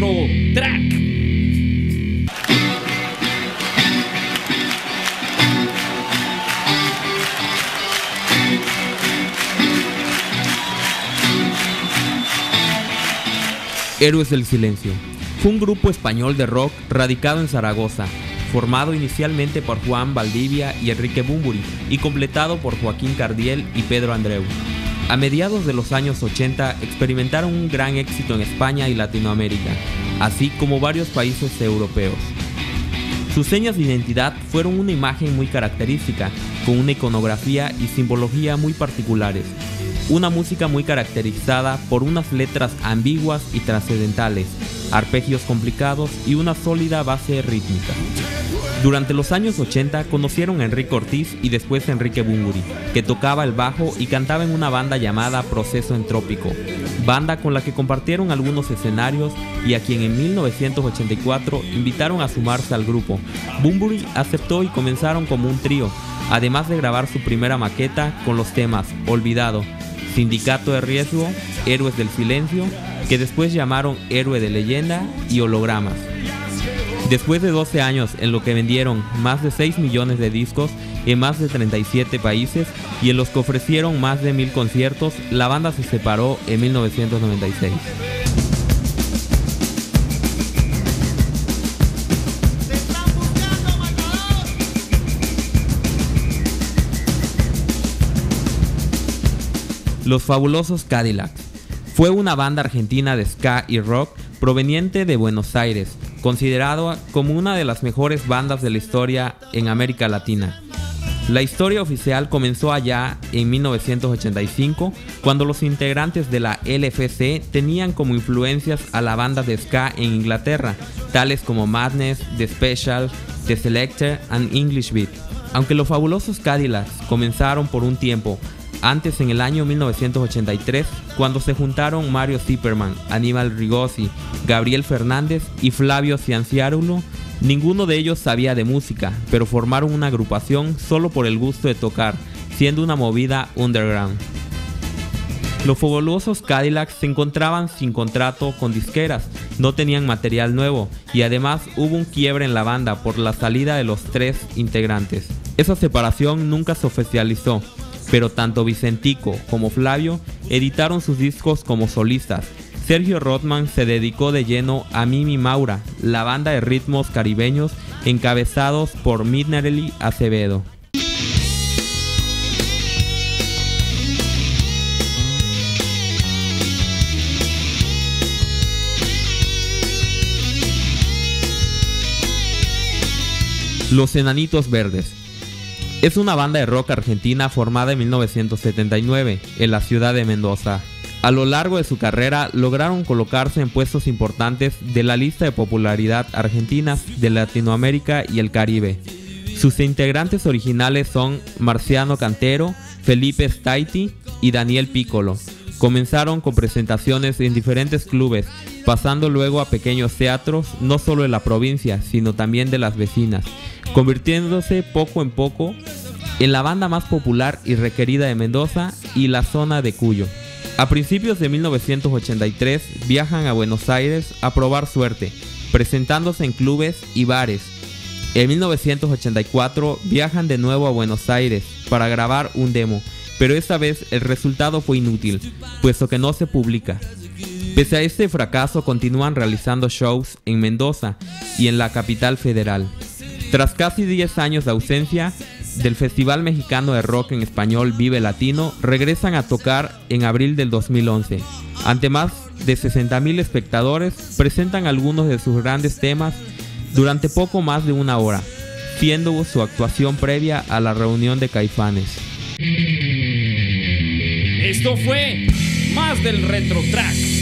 Retro Track. Héroes del Silencio fue un grupo español de rock radicado en Zaragoza, formado inicialmente por Juan Valdivia y Enrique Bunbury y completado por Joaquín Cardiel y Pedro Andreu. A mediados de los años 80 experimentaron un gran éxito en España y Latinoamérica, así como varios países europeos. Sus señas de identidad fueron una imagen muy característica, con una iconografía y simbología muy particulares, una música muy caracterizada por unas letras ambiguas y trascendentales, arpegios complicados y una sólida base rítmica. Durante los años 80 conocieron a Enrique Ortiz y después a Enrique Bunbury, que tocaba el bajo y cantaba en una banda llamada Proceso Entrópico, banda con la que compartieron algunos escenarios y a quien en 1984 invitaron a sumarse al grupo. Bunbury aceptó y comenzaron como un trío, además de grabar su primera maqueta con los temas Olvidado, Sindicato de Riesgo, Héroes del Silencio, que después llamaron Héroe de Leyenda y Hologramas. Después de 12 años en lo que vendieron más de 6 millones de discos en más de 37 países y en los que ofrecieron más de 1000 conciertos, la banda se separó en 1996. Los Fabulosos Cadillacs fue una banda argentina de ska y rock proveniente de Buenos Aires, considerada como una de las mejores bandas de la historia en América Latina. La historia oficial comenzó allá en 1985, cuando los integrantes de la LFC tenían como influencias a la banda de ska en Inglaterra, tales como Madness, The Special, The Selecter and English Beat. Aunque los Fabulosos Cadillacs comenzaron por un tiempo antes, en el año 1983, cuando se juntaron Mario Zipperman, Aníbal Rigosi, Gabriel Fernández y Flavio Cianciarulo, ninguno de ellos sabía de música, pero formaron una agrupación solo por el gusto de tocar, siendo una movida underground. Los Fabulosos Cadillacs se encontraban sin contrato con disqueras, no tenían material nuevo y además hubo un quiebre en la banda por la salida de los 3 integrantes. Esa separación nunca se oficializó, pero tanto Vicentico como Flavio editaron sus discos como solistas. Sergio Rothman se dedicó de lleno a Mimi Maura, la banda de ritmos caribeños encabezados por Midnerly Acevedo. Los Enanitos Verdes es una banda de rock argentina formada en 1979 en la ciudad de Mendoza. A lo largo de su carrera lograron colocarse en puestos importantes de la lista de popularidad argentinas de Latinoamérica y el Caribe. Sus integrantes originales son Marciano Cantero, Felipe Staiti y Daniel Piccolo. Comenzaron con presentaciones en diferentes clubes, pasando luego a pequeños teatros, no solo de la provincia, sino también de las vecinas, convirtiéndose poco en poco en la banda más popular y requerida de Mendoza y la zona de Cuyo. A principios de 1983 viajan a Buenos Aires a probar suerte, presentándose en clubes y bares. En 1984 viajan de nuevo a Buenos Aires para grabar un demo, pero esta vez el resultado fue inútil, puesto que no se publica. Pese a este fracaso, continúan realizando shows en Mendoza y en la capital federal. Tras casi 10 años de ausencia del Festival Mexicano de Rock en Español Vive Latino, regresan a tocar en abril del 2011. Ante más de 60,000 espectadores, presentan algunos de sus grandes temas durante poco más de una hora, siendo su actuación previa a la reunión de Caifanes. Esto fue más del Retro Track.